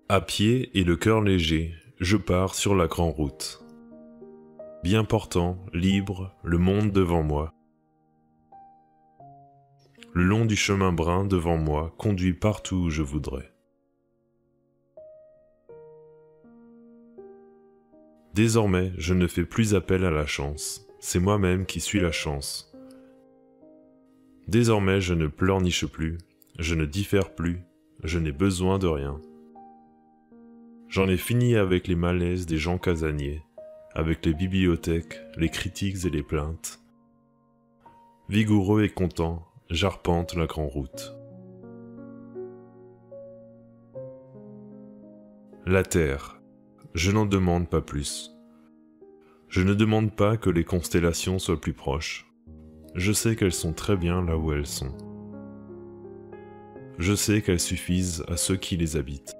À pied et le cœur léger, je pars sur la grande route. Bien portant, libre, le monde devant moi. Le long du chemin brun devant moi conduit partout où je voudrais. Désormais, je ne fais plus appel à la chance, c'est moi-même qui suis la chance. Désormais, je ne pleurniche plus, je ne diffère plus, je n'ai besoin de rien. J'en ai fini avec les malaises des gens casaniers, avec les bibliothèques, les critiques et les plaintes. Vigoureux et content, j'arpente la grande route. La terre, je n'en demande pas plus. Je ne demande pas que les constellations soient plus proches. Je sais qu'elles sont très bien là où elles sont. Je sais qu'elles suffisent à ceux qui les habitent.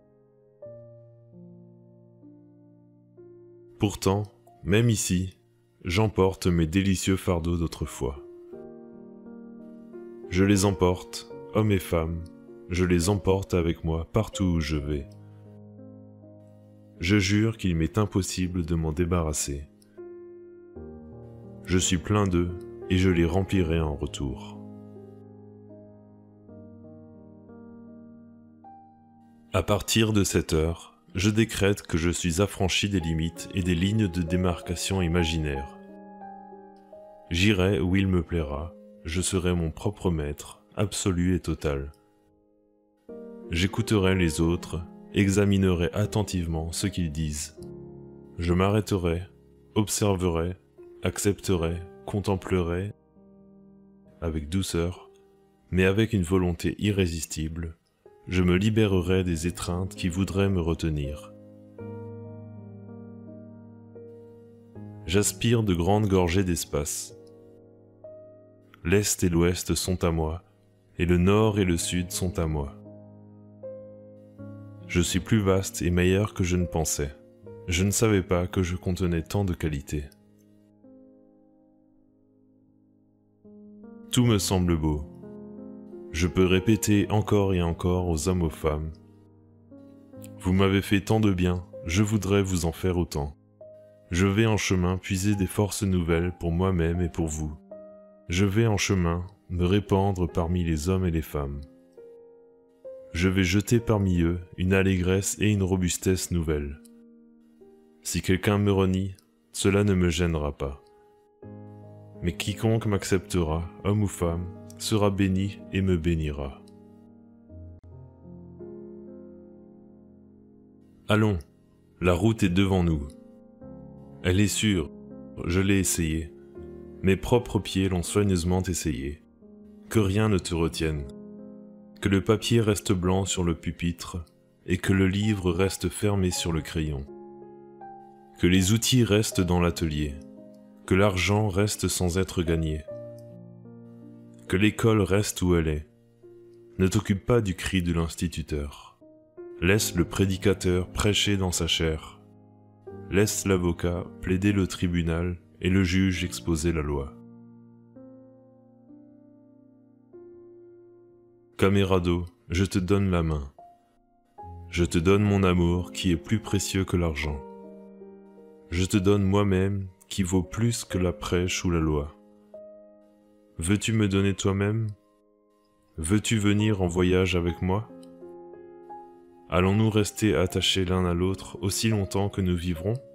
Pourtant, même ici, j'emporte mes délicieux fardeaux d'autrefois. Je les emporte, hommes et femmes, je les emporte avec moi partout où je vais. Je jure qu'il m'est impossible de m'en débarrasser. Je suis plein d'eux et je les remplirai en retour. À partir de cette heure, je décrète que je suis affranchi des limites et des lignes de démarcation imaginaires. J'irai où il me plaira, je serai mon propre maître, absolu et total. J'écouterai les autres, examinerai attentivement ce qu'ils disent. Je m'arrêterai, observerai, accepterai, contemplerai, avec douceur, mais avec une volonté irrésistible, je me libérerai des étreintes qui voudraient me retenir. J'aspire de grandes gorgées d'espace. L'Est et l'Ouest sont à moi, et le Nord et le Sud sont à moi. Je suis plus vaste et meilleur que je ne pensais. Je ne savais pas que je contenais tant de qualités. Tout me semble beau. Je peux répéter encore et encore aux hommes, aux femmes. Vous m'avez fait tant de bien, je voudrais vous en faire autant. Je vais en chemin puiser des forces nouvelles pour moi-même et pour vous. Je vais en chemin me répandre parmi les hommes et les femmes. Je vais jeter parmi eux une allégresse et une robustesse nouvelles. Si quelqu'un me renie, cela ne me gênera pas. Mais quiconque m'acceptera, homme ou femme, sera béni et me bénira. Allons, la route est devant nous. Elle est sûre, je l'ai essayée. Mes propres pieds l'ont soigneusement essayée. Que rien ne te retienne. Que le papier reste blanc sur le pupitre et que le livre reste fermé sur le crayon. Que les outils restent dans l'atelier. Que l'argent reste sans être gagné. Que l'école reste où elle est. Ne t'occupe pas du cri de l'instituteur. Laisse le prédicateur prêcher dans sa chaire. Laisse l'avocat plaider le tribunal et le juge exposer la loi. Camérado, je te donne la main. Je te donne mon amour qui est plus précieux que l'argent. Je te donne moi-même qui vaut plus que la prêche ou la loi. Veux-tu me donner toi-même? Veux-tu venir en voyage avec moi? Allons-nous rester attachés l'un à l'autre aussi longtemps que nous vivrons?